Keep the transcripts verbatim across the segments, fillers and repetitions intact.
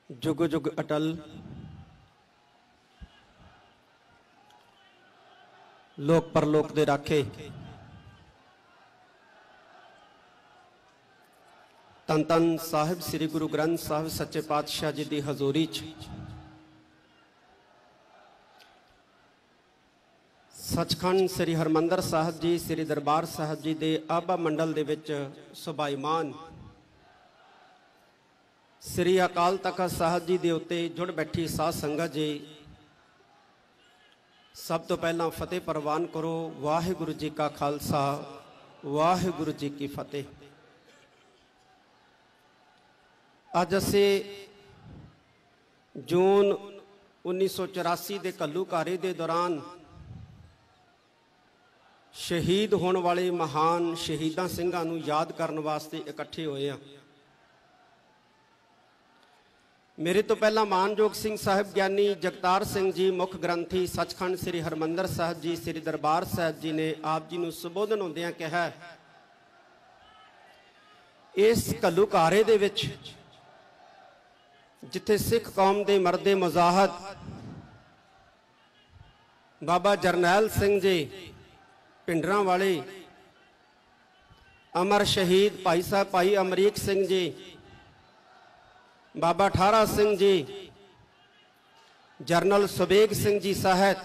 जुग जुग अटल, लोक परलोक दे राखे, तन तन साहिब श्री गुरु ग्रंथ साहिब सच्चे पातशाह जी की हजूरी च सचखंड श्री हरमंदर साहिब जी श्री दरबार साहिब जी के आभा मंडल दे विच सुभाईमान श्री अकाल तख्त साहिब जी के उत्ते जुड़ बैठी साध संगत जी, सब तो पहला फतेह प्रवान करो। वाहिगुरु जी का खालसा, वाहिगुरु जी की फतेह। अज असी जून उन्नीस सौ चौरासी के घल्लूघारे के दौरान शहीद होने वाले महान शहीदा सिंघां नूं याद करने वास्ते इकट्ठे होए हैं। मेरे तो पहला मानयोग सिंह साहिब ज्ञानी जगतार सिंह जी मुख ग्रंथी सचखंड श्री हरमंदर साहिब जी श्री दरबार साहिब जी ने आप जी नूं संबोधन होंदियां कहा, इस घल्लूघारे दे विच जिथे सिख कौम के मरदे मुजाहद बाबा जरनैल सिंह जी पिंडरां वाले, अमर शहीद भाई साहब भाई अमरीक सिंह जी, बाबा ठारा सिंह जी, जरनल सुबेग सिंह जी सहित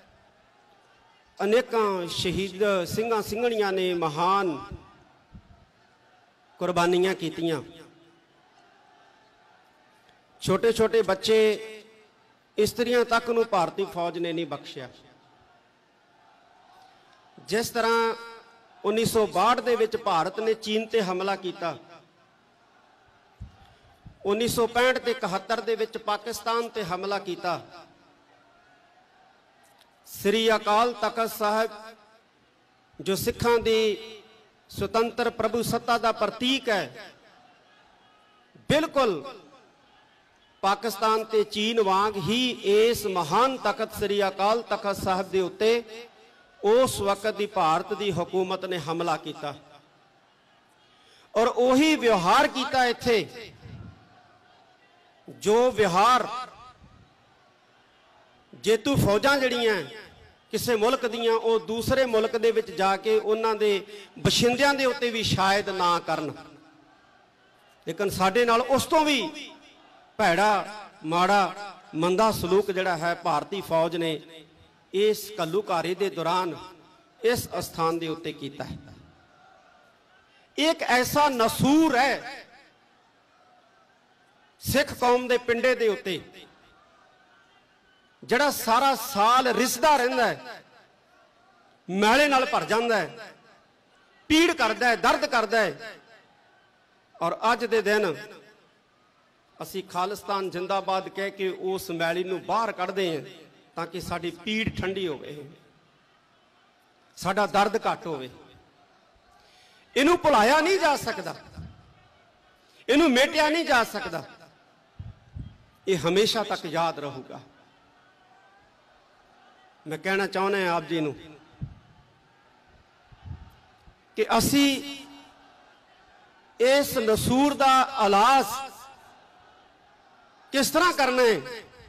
अनेकां शहीद सिंघां सिंघणियां ने महान कुर्बानियां कीतियां। छोटे छोटे बच्चे इस्त्रियां तक नूं भारतीय फौज ने नहीं बख्शिया। जिस तरह उन्नीस सौ बाहठ दे विच भारत ने चीन ते हमला किया, उन्नीस सौ पैंठ ते इकहत्तर दे विच पाकिस्तान ते हमला किया, श्री अकाल तख्त साहिब जो सिखां दी स्वतंत्र प्रभु सत्ता का प्रतीक है, बिल्कुल पाकिस्तान ते चीन वांग ही इस महान तख्त श्री अकाल तख्त साहिब के उत्ते उस वक्त की भारत की हुकूमत ने हमला किया और उही व्यवहार किया इत्थे जो व्यवहार जेतू फौजां जड़ियां किसी मुल्क दियां वो दूसरे मुल्क दे विच जाके उन्हां दे बशिंदियां दे उत्ते भी शायद ना करन, लेकिन साडे नाल उस तो भी भैड़ा माड़ा मंदा सलूक जिहड़ा है भारतीय फौज ने इस घल्लूघारे के दौरान इस स्थान के उत्ते कीता है। एक ऐसा नसूर है सिख कौम के पिंडे के उत्ते जिहड़ा सारा साल रिसदा रहिंदा है, मैले नाल भर जांदा है, पीड़ करदा है, दर्द करदा है। और अज दे दिन असी खालिस्तान जिंदाबाद कह के उस मैली नूं बाहर कढ़दे हैं ताकि साडी पीड़ ठंडी होवे, साडा दर्द घट होवे। इनू भुलाया नहीं जा सकता, इनू मेटिया नहीं जा सकता, ये हमेशा तक याद रहूगा। मैं कहना चाहना है आप जी नू कि असी इस नसूर दा इलाज किस तरह करना है,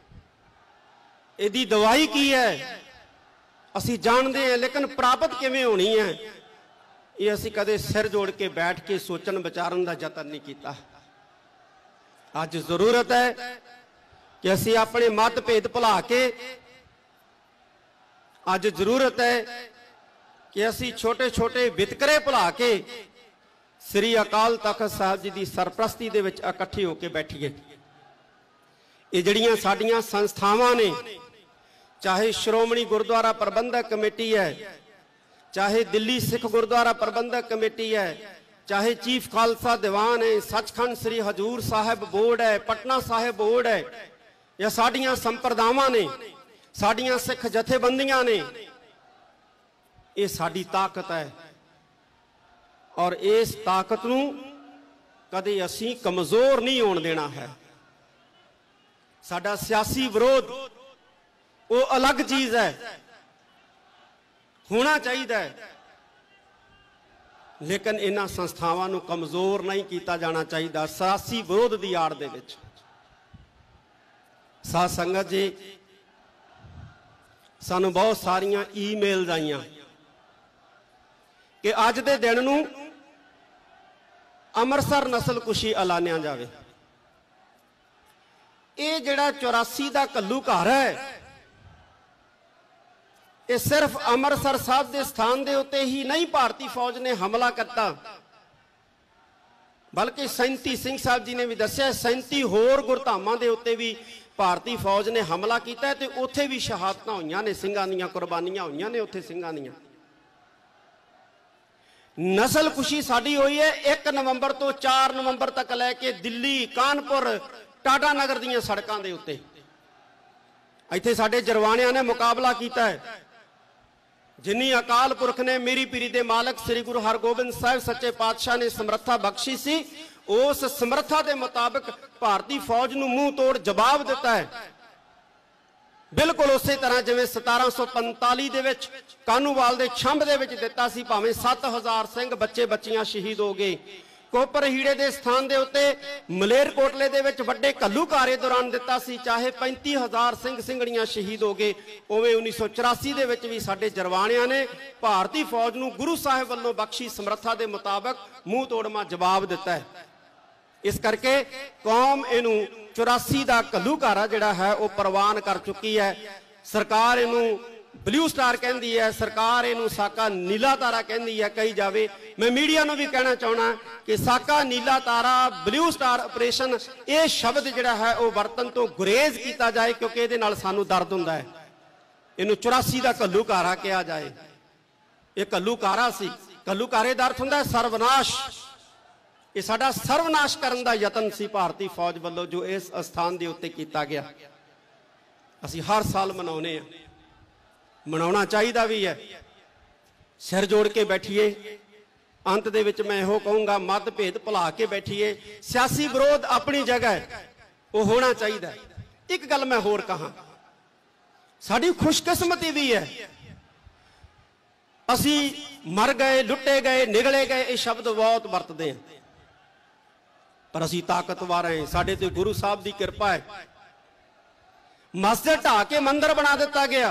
इहदी दवाई की है असी जानते हैं, लेकिन प्राप्त किवें होनी है ये असी कदे सिर जोड़ के बैठ के सोचन विचारन का यतन नहीं किया। अज जरूरत है कि असी अपने मत भेद भुला के, अज जरूरत है कि असी छोटे छोटे वितकरे भुला के श्री अकाल तख्त साहिब जी की सरप्रस्ती दे विच इकट्ठे होकर बैठिए। ये जड़ियां साडियां संस्थावां ने, चाहे श्रोमणी गुरुद्वारा प्रबंधक कमेटी है, चाहे दिल्ली सिख गुरुद्वारा प्रबंधक कमेटी है, चाहे चीफ खालसा दीवान है, सचखंड श्री हजूर साहिब बोर्ड है, पटना साहिब बोर्ड है, या साडियां संप्रदावां ने, साडियां सिख जथेबंदियां ने, ये साडी ताकत है। और इस ताकत नूं कदे असीं कमजोर नहीं होण देना है। साडा सियासी विरोध वो अलग चीज है, होना चाहिए, लेकिन इन्हां संस्थावां नूं कमजोर नहीं किया जाना चाहिए। सियासी विरोध की आड़ दे विच साध संगत जी, सानू बहुत सारिया ईमेल्स आईयां कि अज दे दिन नूं अमृतसर नस्ल कुशी ऐलानिया जावे। ये जिहड़ा चौरासी का कल्लू घर है, ये सिर्फ अमृतसर साहब के स्थान के उत्ते ही नहीं भारतीय फौज ने हमला करता, बल्कि सैंती सिंह साहब जी ने भी दस्या सैंती होर गुरधामां दे उत्ते भी भारतीय फौज ने हमला किया, तो उत्थे भी शहादतां होईयां ने, सिंघां दीयां कुर्बानियां होईयां ने उत्थे सिंघां दीयां। नस्ल खुशी साडी हुई है एक नवंबर तो चार नवंबर तक लैके दिल्ली, कानपुर, टाटा नगर दीयां सड़कां दे उत्ते इत्थे साडे जरवाणियां ने मुकाबला कीता है। जिन्नी अकाल पुरख ने मेरी पीरी दे मालक श्री गुरु हरगोबिंद साहिब सच्चे पातशाह ने समर्था बख्शी सी, उस समर्था के मुताबिक भारतीय फौज नूं मूंह तोड़ जवाब दिता है। बिल्कुल उस तरह जिवें सतारा सौ पंताली दे विच कानूवाल दे छंभ दे विच दिता सी, भावें सत्त हजार सिंह बच्चे बच्चियां शहीद हो गए। कोपर हीड़े दे स्थान दे उत्ते मलेरकोटले दे विच वड्डे घल्लूकारे दौरान दिता सी, चाहे पैंती हजार सिंह सिंघड़ियां शहीद हो गए। उवें उन्नीस सौ चौरासी दे विच भी साडे जरवाणियां ने भारतीय फौज नूं गुरु साहिब वल्लों बख्शी समर्था के मुताबिक मूँह तोड़मा जवाब दिता है। इस करके कौम इनू चौरासी का घल्लूकारा जिहड़ा है वह प्रवान कर चुकी है। सरकार इनू ब्लू स्टार कहती है, सरकार इनू साका नीला तारा कहती है कही जाए। मैं मीडिया नूं भी कहना चाहना कि साका नीला तारा ब्लू स्टार ऑपरेशन ये शब्द जिहड़ा है वह वरतन तो गुरेज किया जाए, क्योंकि ये नाल सानू दर्द हुंदा है। इनू चौरासी का घल्लूकारा कहा जाए। ये घल्लूकारा सी, घल्लूकारे का अर्थ हुंदा है सर्वनाश। ये साडा सर्वनाश करने का यतन सी भारतीय फौज वालों जो इस स्थान के उत्ते किया गया। असी हर साल मनाउने आ, मनाउणा चाहिदा भी है। सिर जोड़ के बैठिए। अंत दे विच मैं इहो कहूँगा मत भेद भुला के बैठिए। सियासी विरोध अपनी जगह है, वो होना चाहिए। एक गल मैं होर कहां, साडी खुशकिस्मती भी है असी मर गए, लुटे गए, निगले गए, ये शब्द बहुत वरतते हैं, पर असी ताकतवर हैं। साडे ते गुरु साहब की कृपा है। मस्जिद ढा के मंदिर बना दिता गया।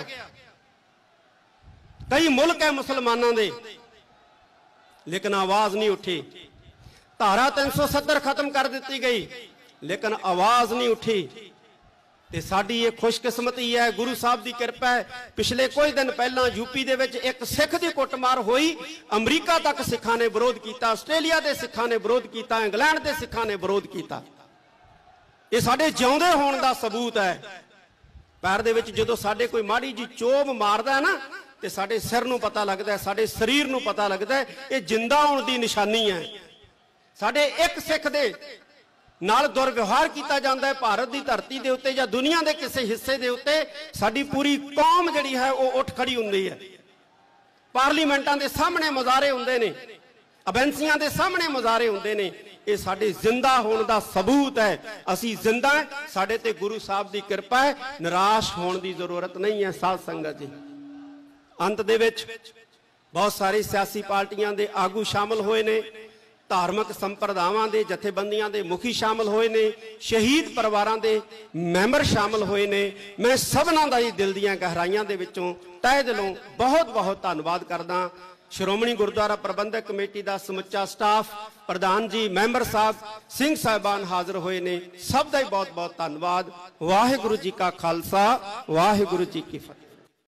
कई मुल्क है मुसलमानों दे, लेकिन आवाज नहीं उठी। धारा तीन सौ सत्तर खत्म कर दी गई, लेकिन आवाज नहीं उठी। ते साडी ये खुशकिस्मती है, गुरु साहब की कृपा है। पिछले कुछ दिन पहला यूपी दे विच एक सिख की कुटमार हुई, अमरीका तक सिखां ने विरोध किया, आस्ट्रेलिया के सिखां ने विरोध किया, इंग्लैंड के सिखां ने विरोध किया। ये साडे जिउंदे होण दा सबूत है। पैर दे विच जदों साडे कोई माड़ी जी चोभ मारदा है ना, ते साडे सिर नूं पता लगदा है, साडे शरीर नूं पता लगदा है ये जिंदा होण दी निशानी है। साडे एक सिख दे नाल दुर्व्यवहार किया जाता है भारत की धरती के उत्ते या दुनिया के किसी हिस्से के उत्ते, साडी पूरी कौम जिहड़ी है वो उठ खड़ी हुंदी है। पार्लीमेंटां दे सामने मुजाहरे हुंदे ने, एजेंसियां दे सामने मुजाहरे हुंदे ने। ये साडे जिंदा होने का सबूत है। असी जिंदा है, साडे ते गुरु साहब की कृपा है। निराश होने की जरूरत नहीं है। साध संगत जी, अंत दे विच बहुत सारी सियासी पार्टियां दे आगू शामिल होए ने, धार्मिक संप्रदावां दे जथेबंदियां दे मुखी शामिल होए ने, शहीद परिवारां दे मैंबर शामिल होए ने। मैं सबनां दा ही दिल दीयां गहराइयां दे विचों तहे दिलों बहुत बहुत धन्नवाद करदा। श्रोमणी गुरुद्वारा प्रबंधक कमेटी का समुचा स्टाफ, प्रधान जी, मैंबर साहब, सिंह साहिबान हाजिर होए ने, सब दा ही बहुत बहुत धन्नवाद। वाहिगुरू जी का खालसा, वाहिगुरू जी की फतेह।